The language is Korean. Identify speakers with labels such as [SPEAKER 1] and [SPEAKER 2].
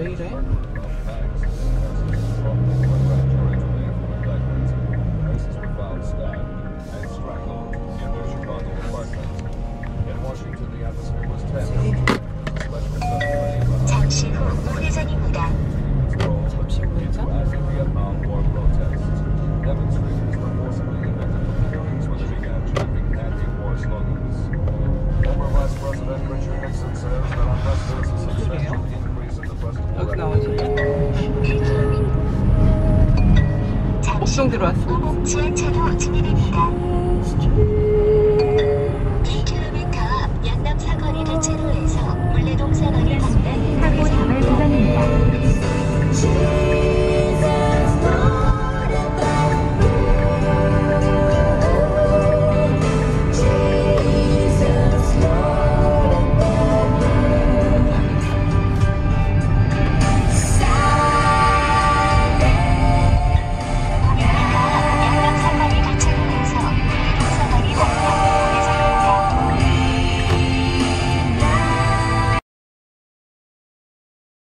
[SPEAKER 1] 왜 이래?
[SPEAKER 2] 잠시 후 우회전입니다.
[SPEAKER 1] 잠시 우회전? 여기 나오지.
[SPEAKER 2] 잠시
[SPEAKER 1] 옥정 들어왔어.
[SPEAKER 2] 후 지하차로 진입입니다.